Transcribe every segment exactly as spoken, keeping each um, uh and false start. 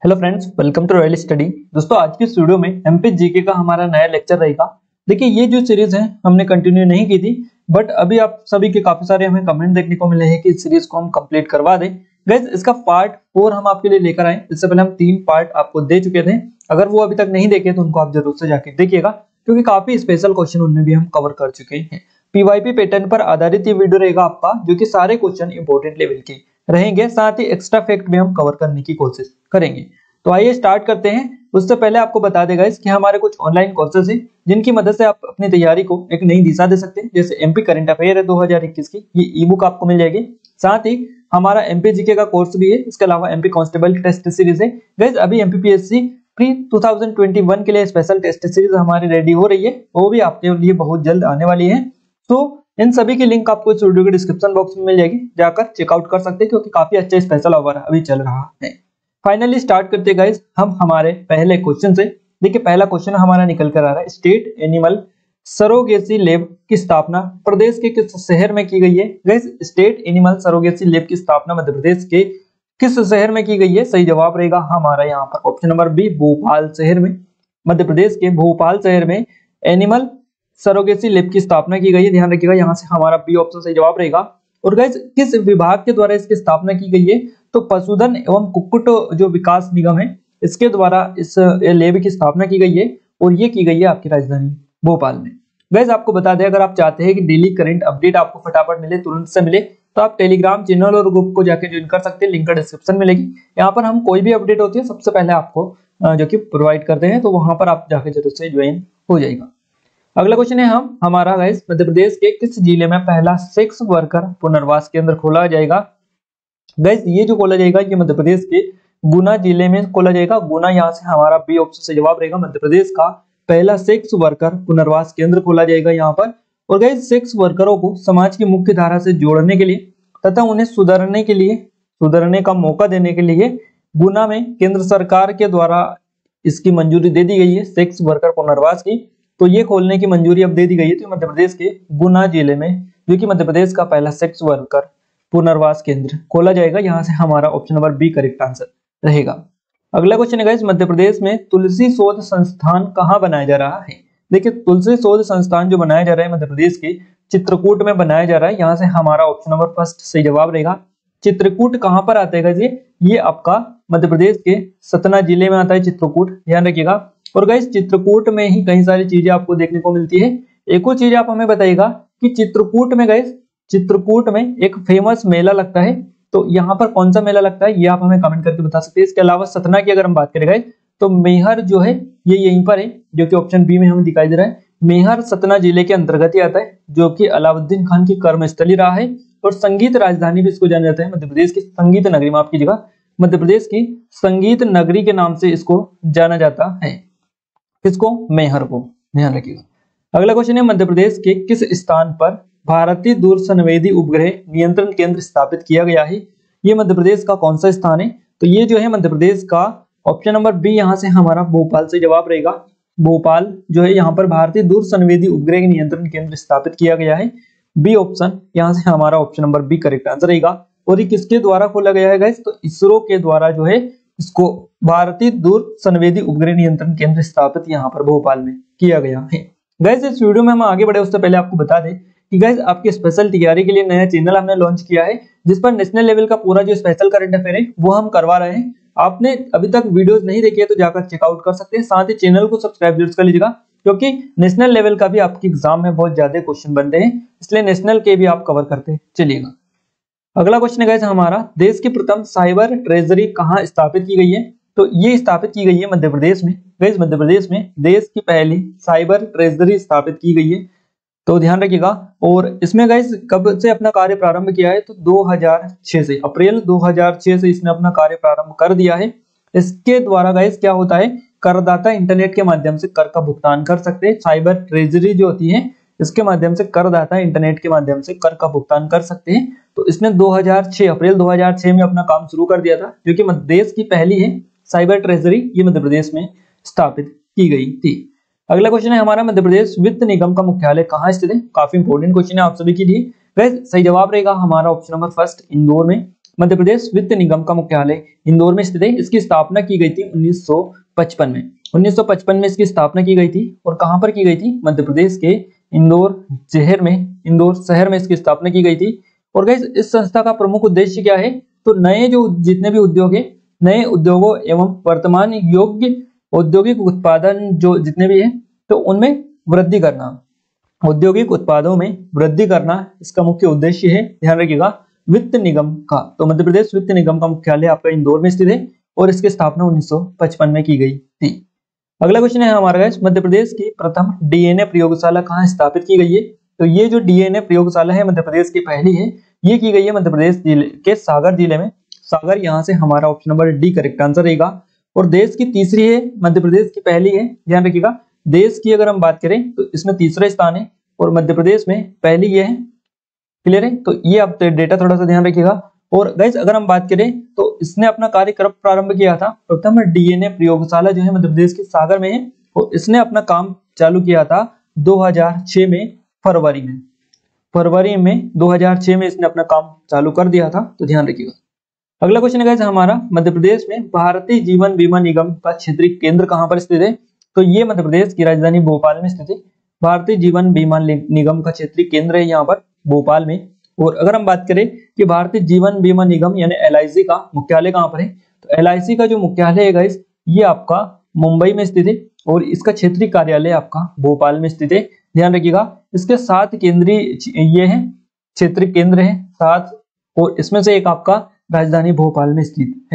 Hello friends, welcome to royal study. दोस्तों, आज की इस वीडियो में एमपी जीके का हमारा नया लेक्चर रहेगा। देखिए, ये जो सीरीज है हमने कंटिन्यू नहीं की थी, बट अभी आप सभी के काफी सारे हमें कमेंट देखने को मिले हैं कि इस सीरीज को हम कंप्लीट करवा दें। गाइस, इसका पार्ट फोर हम आपके लिए लेकर आए। इससे पहले हम तीन पार्ट आपको दे चुके थे। अगर वो अभी तक नहीं देखे तो उनको आप जरूर से जाके देखिएगा, क्योंकि काफी स्पेशल क्वेश्चन उनमें भी हम कवर कर चुके हैं। पीवाईपी पैटर्न पर आधारित ये वीडियो रहेगा आपका, जो कि सारे क्वेश्चन इंपॉर्टेंट लेवल के रहेंगे, साथ ही एक्स्ट्रा फैक्ट भी हम कवर करने की कोशिश करेंगे। तो आइए स्टार्ट करते हैं। उससे पहले आपको बता देगा कि हमारे कुछ ऑनलाइन कोर्सेज हैं, जिनकी मदद से आप अपनी तैयारी को एक नई दिशा दे सकते हैं। जैसे एमपी करंट अफेयर है दो हज़ार इक्कीस की, ये ई बुक आपको मिल जाएगी। साथ ही हमारा एमपी जीके का कोर्स भी है। इसके अलावा एमपी कांस्टेबल टेस्ट सीरीज है। गाइस, अभी एमपीपीएससी प्री दो हज़ार इक्कीस के लिए स्पेशल टेस्ट सीरीज हमारी रेडी हो रही है, वो भी आपके लिए बहुत जल्द आने वाली है। तो इन सभी की लिंक आपको इस वीडियो के डिस्क्रिप्शन बॉक्स में मिल जाएगी, जाकर चेकआउट कर सकते हैं, क्योंकि काफी अच्छा स्पेशल ऑफर अभी चल रहा है। फाइनली स्टार्ट करते हैं गाइस हम हमारे पहले क्वेश्चन से। देखिए, पहला क्वेश्चन हमारा निकल कर आ रहा है, स्टेट एनिमल सरोगेसी लैब की स्थापना प्रदेश के किस शहर में की गई है। Guys, state animal surrogacy lab की स्थापना मध्य प्रदेश के किस शहर में की गई है? सही जवाब रहेगा हमारा यहाँ पर ऑप्शन नंबर बी, भोपाल शहर में। मध्य प्रदेश के भोपाल शहर में एनिमल सरोगेसी लैब की स्थापना की गई है। ध्यान रखिएगा, यहाँ से हमारा बी ऑप्शन सही जवाब रहेगा। और गाइस, किस विभाग के द्वारा इसकी स्थापना की गई है? तो पशुधन एवं कुक्कुट जो विकास निगम है, इसके द्वारा इस लैब की स्थापना की गई है, और ये की गई है आपकी राजधानी भोपाल में। गाइस, आपको बता दें, अगर आप चाहते हैं कि डेली करंट अपडेट आपको फटाफट मिले, तुरंत से मिले, तो आप टेलीग्राम चैनल और ग्रुप को जाकर ज्वाइन कर सकते हैं। लिंक डिस्क्रिप्शन में मिलेगी। यहाँ पर हम कोई भी अपडेट होती है सबसे पहले आपको जो कि प्रोवाइड करते हैं, तो वहां पर आप जाके जरूर से ज्वाइन हो जाएगा। अगला क्वेश्चन है हम हमारा गाइस, मध्य प्रदेश के किस जिले में पहला सेक्स वर्कर पुनर्वास केंद्र खोला जाएगा? गाइस, ये जो खोला जाएगा ये मध्य प्रदेश के गुना जिले में खोला जाएगा। गुना, यहाँ से हमारा बी ऑप्शन से जवाब रहेगा। मध्य प्रदेश का पहला सेक्स वर्कर पुनर्वास केंद्र खोला जाएगा यहाँ पर। और गाइस, सेक्स वर्करों को समाज की मुख्य धारा से जोड़ने के लिए तथा उन्हें सुधारने के लिए सुधारने का मौका देने के लिए गुना में केंद्र सरकार के द्वारा इसकी मंजूरी दे दी गई है, सेक्स वर्कर पुनर्वास की। तो ये खोलने की मंजूरी अब दे दी गई है। तो मध्य प्रदेश के गुना जिले में, जो कि मध्य प्रदेश का पहला सेक्स वर्कर पुनर्वास केंद्र खोला जाएगा। यहाँ से हमारा option number B correct answer रहेगा। अगला क्वेश्चन है गाइस, मध्य प्रदेश में तुलसी शोध संस्थान कहाँ बनाया जा रहा है? देखिए, तुलसी शोध संस्थान जो बनाया जा रहा है मध्य प्रदेश के चित्रकूट में बनाया जा रहा है। यहाँ से हमारा ऑप्शन नंबर फर्स्ट सही जवाब रहेगा। चित्रकूट कहाँ पर आता है गाइस? ये ये आपका मध्य प्रदेश के सतना जिले में आता है चित्रकूट, ध्यान रखिएगा। और गाइस, चित्रकूट में ही कई सारी चीजें आपको देखने को मिलती है। एक और चीज आप हमें बताइएगा कि चित्रकूट में गाइस, चित्रकूट में एक फेमस मेला लगता है, तो यहाँ पर कौन सा मेला लगता है ये आप हमें कमेंट करके बता सकते हैं। इसके अलावा सतना की अगर हम बात करें गाइस, तो मेहर जो है ये यहीं पर है, जो कि ऑप्शन बी में हमें दिखाई दे रहा है। मेहर सतना जिले के अंतर्गत ही आता है, जो कि अलाउद्दीन खान की कर्मस्थली रहा है, और संगीत राजधानी भी इसको जाना जाता है। मध्य प्रदेश की संगीत नगरी, माफ कीजिएगा, मध्य प्रदेश की संगीत नगरी के नाम से इसको जाना जाता है। किसको? मेहर को, ध्यान रखिएगा। अगला क्वेश्चन है, मध्य प्रदेश के किस स्थान पर भारतीय दूरसंवेदी उपग्रह नियंत्रण केंद्र स्थापित किया गया है? ये मध्य प्रदेश का कौन सा स्थान है? तो ये जो है मध्य प्रदेश का ऑप्शन नंबर बी, यहाँ से हमारा भोपाल से जवाब रहेगा। भोपाल जो है यहाँ पर भारतीय दूरसंवेदी उपग्रह नियंत्रण केंद्र स्थापित किया गया है। बी ऑप्शन, यहाँ से हमारा option number B correct answer रहेगा। और ये किसके द्वारा खोला गया है गाइस? तो इसरो के द्वारा जो है इसको भारतीय दूरसंवेदी उपग्रह नियंत्रण केंद्र स्थापित यहाँ पर भोपाल में किया गया है। गाइस, इस वीडियो में हम आगे बढ़े उससे पहले आपको बता दें कि गाइस, आपकी स्पेशल तैयारी के लिए नया चैनल हमने लॉन्च किया है, जिस पर नेशनल लेवल का पूरा जो स्पेशल करंट अफेयर है वो हम करवा रहे हैं। आपने अभी तक वीडियोस नहीं देखी है तो जाकर चेकआउट कर सकते हैं। साथ ही चैनल को सब्सक्राइब जरूर कर लीजिएगा, क्योंकि नेशनल लेवल का भी आपके एग्जाम में बहुत ज्यादा क्वेश्चन बनते हैं, इसलिए नेशनल के भी आप कवर करते चलिएगा। अगला क्वेश्चन है गाइस हमारा, देश की प्रथम साइबर ट्रेजरी कहाँ स्थापित की गई है? तो ये स्थापित की गई है मध्य प्रदेश में। गाइस, मध्य प्रदेश में देश की पहली साइबर ट्रेजरी स्थापित की गई है, तो ध्यान रखिएगा। और इसमें गाइस कब से अपना कार्य प्रारंभ किया है? तो दो हज़ार छह से, अप्रैल दो हज़ार छह से इसने अपना कार्य प्रारंभ कर दिया है। इसके द्वारा गाइस क्या होता है, करदाता इंटरनेट के माध्यम से कर का भुगतान कर सकते हैं। साइबर ट्रेजरी जो होती है, इसके माध्यम से करदाता इंटरनेट के माध्यम से कर का भुगतान कर सकते हैं। तो इसने दो हज़ार छह अप्रैल दो हज़ार छह में अपना काम शुरू कर दिया था, जो कि मध्य देश की पहली है साइबर ट्रेजरी, ये मध्य प्रदेश में स्थापित की गई थी। अगला क्वेश्चन है हमारा, मध्य प्रदेश वित्त निगम का मुख्यालय कहाँ स्थित है? काफी इंपोर्टेंट क्वेश्चन है आप सभी के लिए। गाइस, सही जवाब रहेगा हमारा ऑप्शन नंबर फर्स्ट, इंदौर में। मध्य प्रदेश वित्त निगम का मुख्यालय इंदौर में स्थित है। इसकी स्थापना की गई थी उन्नीस सौ पचपन में। उन्नीस सौ पचपन में इसकी स्थापना की गई थी और कहां पर की गई थी? मध्य प्रदेश के इंदौर शहर में इंदौर शहर में इसकी स्थापना की गई थी। और गाइस इस संस्था का प्रमुख उद्देश्य क्या है? तो नए जो जितने भी उद्योग है, नए उद्योगों एवं वर्तमान योग्य औद्योगिक उत्पादन जो जितने भी है तो उनमें वृद्धि करना, औद्योगिक उत्पादों में वृद्धि करना इसका मुख्य उद्देश्य है। ध्यान रखिएगा वित्त निगम का। तो मध्य प्रदेश वित्त निगम का मुख्यालय आपका इंदौर में स्थित है और इसकी स्थापना उन्नीस सौ पचपन में की गई थी। अगला क्वेश्चन है हमारा गाइस, मध्य प्रदेश की प्रथम डीएनए प्रयोगशाला कहाँ स्थापित की गई है? तो ये जो डीएनए प्रयोगशाला है मध्य प्रदेश की पहली है, ये की गई है मध्य प्रदेश जिले के सागर जिले में। सागर, यहाँ से हमारा option number D correct answer रहेगा। और देश की तीसरी है, मध्य प्रदेश की पहली है। ध्यान रखिएगा देश की अगर हम बात करें तो इसमें तीसरा स्थान है और मध्य प्रदेश में पहली ये है। क्लियर है? तो ये आप डेटा थोड़ा सा ध्यान रखिएगा। और गाइस अगर हम बात करें तो इसने अपना कार्य कब प्रारंभ किया था? प्रथम डीएनए प्रयोगशाला जो है मध्य प्रदेश के सागर में है और इसने अपना काम चालू किया था दो हज़ार छह में, फरवरी में फरवरी में दो हज़ार छह में इसने अपना काम चालू कर दिया था। तो ध्यान रखिएगा। अगला क्वेश्चन है गाइस हमारा, मध्य प्रदेश में भारतीय जीवन बीमा निगम का क्षेत्रीय केंद्र कहां पर स्थित है? तो ये मध्य प्रदेश की राजधानी भोपाल में स्थित है। भारतीय जीवन बीमा निगम का क्षेत्रीय केंद्र है यहाँ पर भोपाल में। और अगर हम बात करें कि भारतीय जीवन बीमा निगम यानी एल आई सी का मुख्यालय कहां पर है? तो एल आई सी का जो मुख्यालय है गाइस ये आपका मुंबई में स्थित है और इसका क्षेत्रीय कार्यालय आपका भोपाल में स्थित है। ध्यान रखिएगा इसके सात केंद्रीय ये है क्षेत्रीय केंद्र है सात, और इसमें से एक आपका राजधानी भोपाल में स्थित है।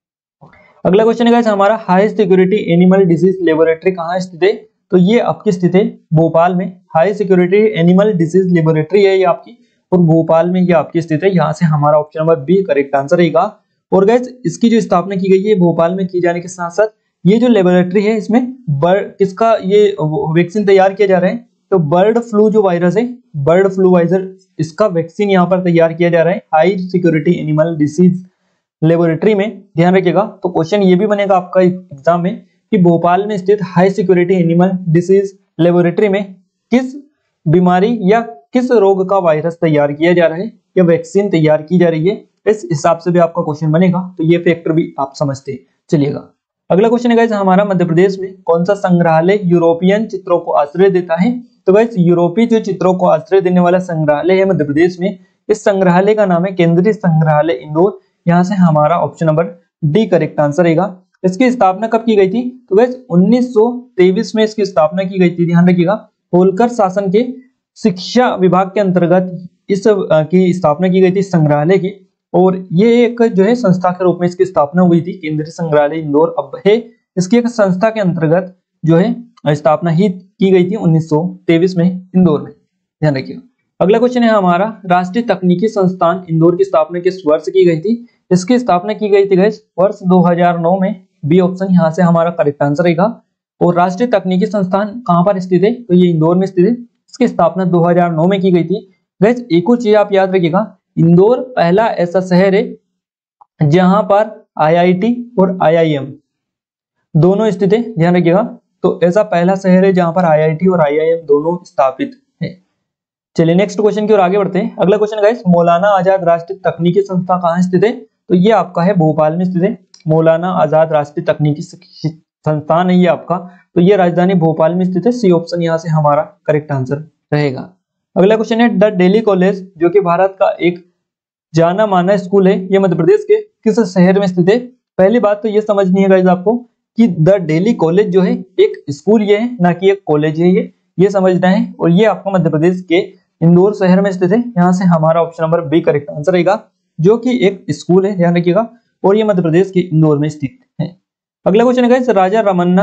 अगला क्वेश्चन है गाइस हमारा, high security animal disease laboratory कहाँ स्थित है? तो ये आपकी स्थित है भोपाल में। High security animal disease laboratory है ये आपकी और भोपाल में ये आपकी स्थित है। यहाँ से हमारा option number B correct answer रहेगा। और गाइस इसकी जो स्थापना की गई है भोपाल में की जाने के साथ साथ ये जो लेबोरेटरी है इसमें बर्ड किसका ये वैक्सीन तैयार किया जा रहा है? तो बर्ड फ्लू जो वायरस है, बर्ड फ्लू वायरस, इसका वैक्सीन यहाँ पर तैयार किया जा रहा है high security animal disease laboratory में। ध्यान रखिएगा। तो क्वेश्चन ये भी बनेगा आपका एग्जाम में कि भोपाल में स्थित high security animal disease laboratory में किस बीमारी या किस रोग का वायरस तैयार किया जा रहा है या वैक्सीन तैयार की जा रही है, इस हिसाब से भी आपका क्वेश्चन बनेगा। तो ये फैक्टर भी आप समझते चलिएगा। अगला क्वेश्चन है गाइस हमारा, मध्य प्रदेश में कौन सा संग्रहालय यूरोपियन चित्रों को आश्रय देता है? तो गाइस यूरोपीय जो चित्रों को आश्रय देने वाला संग्रहालय है मध्य प्रदेश में, इस संग्रहालय का नाम है केंद्रीय संग्रहालय इंदौर। यहाँ से हमारा option number D correct answer रहेगा। इसकी स्थापना कब की गई थी? तो गाइस उन्नीस सौ तेईस में इसकी स्थापना की गई थी। ध्यान रखिएगा होलकर शासन के शिक्षा विभाग के अंतर्गत इस की स्थापना की गई थी संग्रहालय की, और ये एक जो है संस्था के रूप में इसकी स्थापना हुई थी। केंद्रीय संग्रहालय इंदौर अब है इसकी एक संस्था के अंतर्गत जो है स्थापना ही की गई थी उन्नीस सौ तेईस में इंदौर में। ध्यान रखिएगा। अगला क्वेश्चन है हमारा, राष्ट्रीय तकनीकी संस्थान इंदौर की स्थापना किस वर्ष की गई थी? इसकी स्थापना की गई थी गाइस वर्ष दो हज़ार नौ में। बी ऑप्शन यहाँ से हमारा करेक्ट आंसर रहेगा। और राष्ट्रीय तकनीकी संस्थान कहाँ पर स्थित है? तो ये इंदौर में स्थित है। इसकी स्थापना दो हज़ार नौ में की गई थी। गाइस एक और चीज आप याद रखिएगा, इंदौर पहला ऐसा शहर है जहां पर आई आई टी और आई आई एम दोनों स्थित है। ध्यान रखिएगा। तो ऐसा पहला शहर है जहां पर आई आई टी और आई आई एम दोनों स्थापित है। चलिए नेक्स्ट क्वेश्चन की ओर आगे बढ़ते हैं। अगला क्वेश्चन गाइस, मौलाना आजाद राष्ट्रीय तकनीकी संस्था कहाँ स्थित है? तो ये आपका है भोपाल में स्थित है। मौलाना आजाद राष्ट्रीय तकनीकी संस्थान है ये आपका, तो ये राजधानी भोपाल में स्थित है। सी ऑप्शन यहाँ से हमारा करेक्ट आंसर रहेगा। अगला क्वेश्चन है, द दिल्ली कॉलेज जो कि भारत का एक जाना माना स्कूल है, ये मध्य प्रदेश के किस शहर में स्थित है? पहली बात तो ये समझनी है गाइस आपको कि द दिल्ली कॉलेज जो है एक स्कूल ये है, ना कि एक कॉलेज है, ये ये समझना है। और ये आपको मध्य प्रदेश के इंदौर शहर में स्थित है। यहाँ से हमारा option number B correct answer रहेगा, जो कि एक स्कूल है। ध्यान रखिएगा। और ये मध्य प्रदेश के इंदौर में स्थित है। अगला क्वेश्चन है गाइस, राजा रमन्ना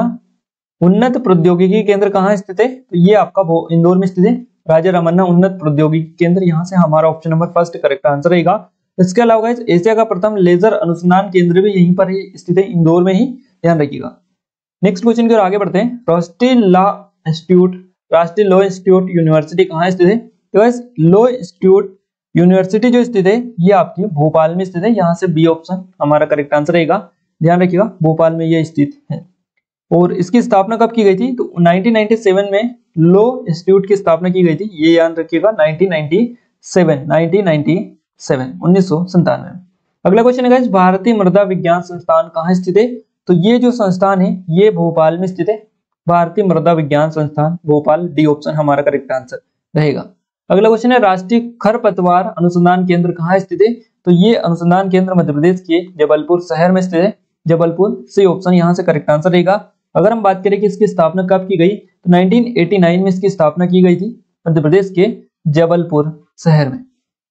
उन्नत प्रौद्योगिकी केंद्र कहाँ स्थित है? तो ये आपका इंदौर में स्थित है। राजा रमन्ना उन्नत प्रौद्योगिकी केंद्र, यहाँ से हमारा option number first correct answer रहेगा। इसके अलावा गाइस एशिया का प्रथम लेजर अनुसंधान केंद्र भी यहीं पर स्थित है, इंदौर में ही। ध्यान रखिएगा। नेक्स्ट क्वेश्चन की ओर आगे बढ़ते हैं। राष्ट्रीय लॉ इंस्टीट्यूट राष्ट्रीय लॉ इंस्टीट्यूट यूनिवर्सिटी कहाँ स्थित है? तो गाइस लॉ इंस्टीट्यूट यूनिवर्सिटी जो स्थित है ये आपकी भोपाल में स्थित है। यहाँ से बी ऑप्शन हमारा करेक्ट आंसर रहेगा। ध्यान रखिएगा भोपाल में ये स्थित है। और इसकी स्थापना कब की गई थी? तो उन्नीस सौ सत्तानवे में लॉ इंस्टीट्यूट की स्थापना की गई थी। ये याद रखिएगा उन्नीस सौ सत्तानवे उन्नीस सौ सत्तानवे। अगला क्वेश्चन है गाइस, भारतीय मृदा विज्ञान संस्थान कहाँ स्थित है? तो ये जो संस्थान है ये भोपाल में स्थित है। भारतीय मृदा विज्ञान संस्थान भोपाल, डी ऑप्शन हमारा करेक्ट आंसर रहेगा। अगला क्वेश्चन है, राष्ट्रीय खरपतवार अनुसंधान केंद्र कहाँ स्थित है? तो ये अनुसंधान केंद्र मध्य प्रदेश के जबलपुर शहर में स्थित है। जबलपुर, सी ऑप्शन यहाँ से करेक्ट आंसर रहेगा। अगर हम बात करें कि इसकी स्थापना कब की गई, तो नाइनटीन एटी नाइन में इसकी स्थापना की गई थी मध्य प्रदेश के जबलपुर शहर में।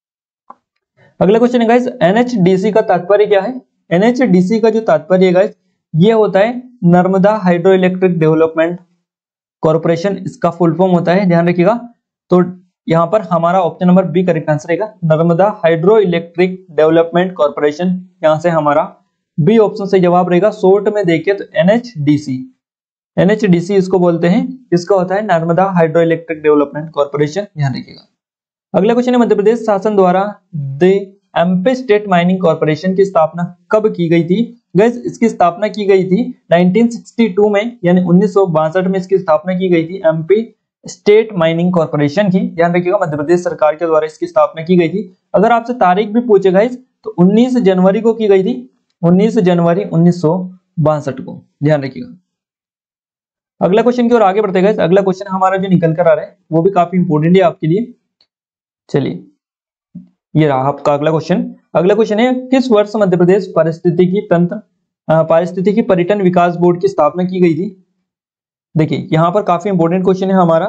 अगला क्वेश्चन है गाइस, एनएचडीसी का तात्पर्य क्या है? एनएचडीसी का जो तात्पर्य है गाइस, ये होता है Narmada hydro electric development corporation, इसका फुल फॉर्म होता है, ध्यान रखिएगा। तो यहाँ पर हमारा option number B correct answer रहेगा, Narmada hydro electric development corporation, यहाँ से हमारा बी ऑप्शन से जवाब रहेगा। शॉर्ट में देखिए तो एनएचडीसी, एनएचडीसी इसको बोलते हैं, इसका होता है Narmada hydro electric development corporation, ध्यान रखिएगा। अगला क्वेश्चन है, मध्य प्रदेश शासन द्वारा the MP state mining corporation की स्थापना कब की गई थी? गाइस इसकी स्थापना की गई थी नाइनटीन सिक्सटी टू में, यानी उन्नीस सौ बासठ में इसकी स्थापना की गई थी एमपी स्टेट माइनिंग कॉर्पोरेशन की, ध्यान रखिएगा। मध्य प्रदेश सरकार के द्वारा इसकी स्थापना की गई थी। अगर आपसे तारीख भी पूछे गाइस तो उन्नीस जनवरी को की गई थी, उन्नीस जनवरी उन्नीस सौ बासठ को, ध्यान रखिएगा। अगला क्वेश्चन की ओर आगे बढ़ते गाइस। अगला क्वेश्चन हमारा जो निकल कर आ रहा है वो भी काफी इंपोर्टेंट है आपके लिए। चलिए ये रहा आपका अगला क्वेश्चन। अगला क्वेश्चन है, किस वर्ष मध्य प्रदेश पारिस्थितिकी तंत्र पारिस्थितिकी पर्यटन विकास बोर्ड की स्थापना की गई थी? देखिए यहाँ पर काफी इंपोर्टेंट क्वेश्चन है हमारा,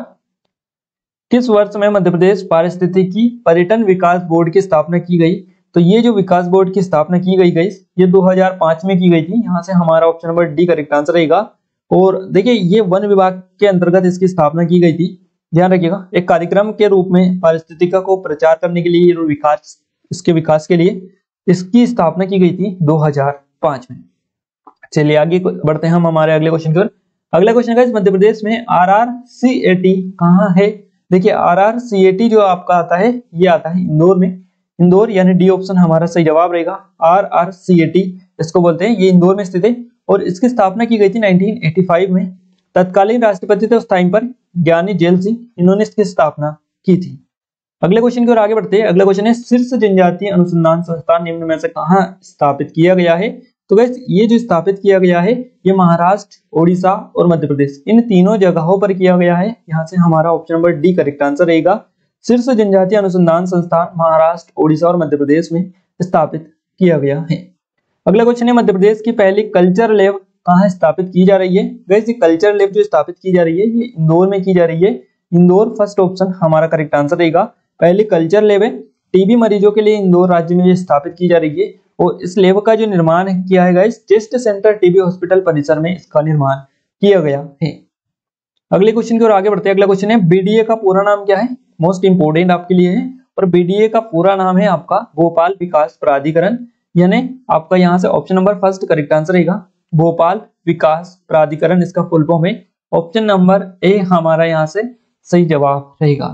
किस वर्ष में मध्य प्रदेश पारिस्थितिकी पर्यटन विकास बोर्ड की स्थापना की गई? तो ये जो विकास बोर्ड की स्थापना की गई गई ये दो हज़ार पाँच में की गई थी, यहाँ से हमारा option number D correct answer रहेगा। और देखिए ये वन विभाग के अंतर्गत इसकी स्थापना की गई थी, ध्यान रखिएगा। एक कार्यक्रम के रूप में पारिस्थितिका को प्रचार करने के लिए, विकास इसके विकास के लिए इसकी स्थापना की गई थी दो हज़ार पाँच में। चलिए आगे बढ़ते हैं हम हमारे अगले क्वेश्चन की ओर। अगला क्वेश्चन है, मध्य प्रदेश में आरआरसीएटी कहाँ है? देखिए आरआरसीएटी जो आपका आता है ये आता है इंदौर में, इंदौर, यानी डी ऑप्शन हमारा सही जवाब रहेगा। आरआरसीएटी इसको बोलते हैं, ये इंदौर में स्थित है और इसकी स्थापना की गई थी नाइनटीन एटी फाइव में। तत्कालीन राष्ट्रपति थे उस टाइम पर ज्ञानी जेल सिंह, इन्होंने इसकी स्थापना की थी। अगले क्वेश्चन की ओर आगे बढ़ते हैं। अगला क्वेश्चन है, शीर्ष जनजातीय अनुसंधान संस्थान निम्न में से कहाँ स्थापित किया गया है? तो गाइस ये जो स्थापित किया गया है ये महाराष्ट्र, ओडिशा और मध्य प्रदेश, इन तीनों जगहों पर किया गया है। यहाँ से हमारा option number D correct answer रहेगा। शीर्ष जनजातीय अनुसंधान संस्थान महाराष्ट्र, ओडिशा और मध्य प्रदेश में स्थापित किया गया है। अगला क्वेश्चन है, मध्य प्रदेश की पहली कल्चर लैब कहाँ स्थापित की जा रही है? गाइस ये कल्चर लैब जो स्थापित की जा रही है ये इंदौर में की जा रही है। इंदौर फर्स्ट ऑप्शन हमारा करेक्ट आंसर रहेगा। पहली कल्चर लैब है, टीबी मरीजों के लिए इंदौर राज्य में ये स्थापित की जा रही है और इस लैब का जो निर्माण किया है guys chest centre TB hospital परिसर में इसका निर्माण किया गया है। अगले क्वेश्चन की ओर आगे बढ़ते हैं। अगला क्वेश्चन है, बीडीए का पूरा नाम क्या है? मोस्ट इंपोर्टेंट आपके लिए है, और बीडीए का पूरा नाम है आपका भोपाल विकास प्राधिकरण, यानी आपका यहाँ से option number first correct answer रहेगा। भोपाल विकास प्राधिकरण इसका फुल फॉर्म है। ऑप्शन नंबर ए हमारा यहाँ से सही जवाब रहेगा।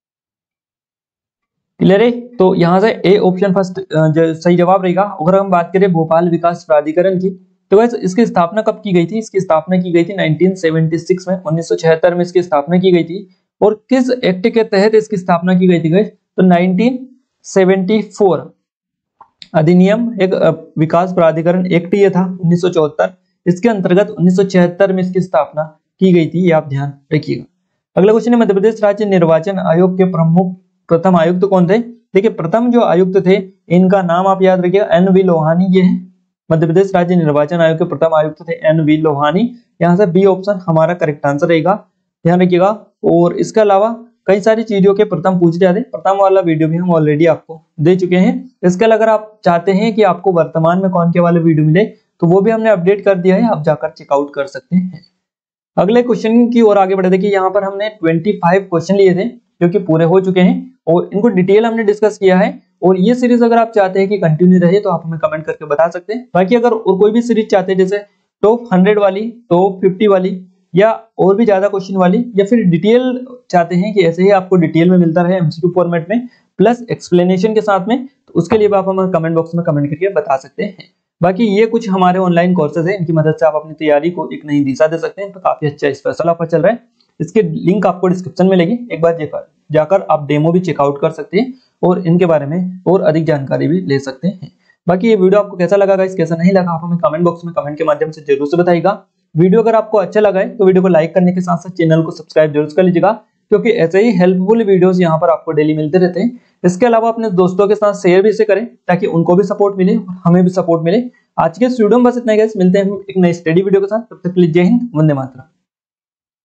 क्लियर है? तो यहाँ से ए ऑप्शन फर्स्ट सही जवाब रहेगा। अगर हम बात करें भोपाल विकास प्राधिकरण की, तो वैसे इसकी स्थापना कब की गई थी? इसकी स्थापना की गई थी नाइनटीन सेवेंटी सिक्स में, उन्नीस सौ छिहत्तर में इसकी स्थापना की गई थी। और किस एक्ट के तहत इसकी स्थापना की गई थी गाइस? तो नाइनटीन सेवेंटी फोर अधिनियम, एक विकास प्राधिकरण एक्ट ये था उन्नीस सौ चौहत्तर, इसके अंतर्गत उन्नीस सौ छिहत्तर में इसकी स्थापना की गई थी, ये आप ध्यान रखिएगा। अगला क्वेश्चन है, मध्य प्रदेश राज्य निर्वाचन आयोग के प्रमुख प्रथम आयुक्त कौन थे? देखिए प्रथम जो आयुक्त थे इनका नाम आप याद रखिएगा, एन वी लोहानी, ये है मध्य प्रदेश राज्य निर्वाचन आयोग के प्रथम आयुक्त थे एन वी लोहानी। यहाँ से बी ऑप्शन हमारा करेक्ट आंसर रहेगा, ध्यान रखिएगा। और इसके अलावा कई सारी चीजों के प्रथम पूछ जाते, प्रथम वाला वीडियो भी हम ऑलरेडी आपको दे चुके हैं। इसके अलावा अगर आप चाहते हैं कि आपको वर्तमान में कौन के वाले वीडियो मिले तो वो भी हमने अपडेट कर दिया है, आप जाकर चेकआउट कर सकते हैं। अगले क्वेश्चन की ओर आगे बढ़े। देखिए यहाँ पर हमने पच्चीस क्वेश्चन लिए थे जो कि पूरे हो चुके हैं और इनको डिटेल हमने डिस्कस किया है। और ये सीरीज अगर आप चाहते हैं कि कंटिन्यू रहे तो आप हमें कमेंट करके बता सकते हैं। बाकी अगर और कोई भी सीरीज चाहते हैं जैसे टॉप हंड्रेड वाली, टॉप फिफ्टी वाली, या और भी ज्यादा क्वेश्चन वाली, या फिर डिटेल चाहते हैं कि ऐसे ही आपको डिटेल में मिलता रहे एमसीक्यू फॉर्मेट में प्लस एक्सप्लेनेशन के साथ में, तो उसके लिए आप हमें कमेंट बॉक्स में कमेंट करके बता सकते हैं। बाकी ये कुछ हमारे ऑनलाइन कोर्सेज है, इनकी मदद से आप अपनी तैयारी को एक नई दिशा दे सकते हैं। तो काफी अच्छा स्पेशल ऑफर चल रहा है, इसके लिंक आपको डिस्क्रिप्शन में मिलेगी, एक बार जाकर जाकर आप डेमो भी चेकआउट कर सकते हैं और इनके बारे में और अधिक जानकारी भी ले सकते हैं। बाकी ये वीडियो आपको कैसा लगा गाइस, कैसा नहीं लगा, आप हमें कमेंट बॉक्स में कमेंट के माध्यम से जरूर से बताइएगा। वीडियो अगर आपको अच्छा लगा है तो वीडियो को लाइक करने के साथ साथ चैनल को सब्सक्राइब जरूर कर लीजिएगा, क्योंकि ऐसे ही हेल्पफुल वीडियोस यहाँ पर आपको डेली मिलते रहते हैं। इसके अलावा अपने दोस्तों के साथ शेयर भी इसे करें ताकि उनको भी सपोर्ट मिले और हमें भी सपोर्ट मिले। आज के इस वीडियो में बस इतना ही गाइस, मिलते हैं एक नई स्टडी वीडियो के साथ, तब तक के लिए जय हिंद, वंदे मातरम।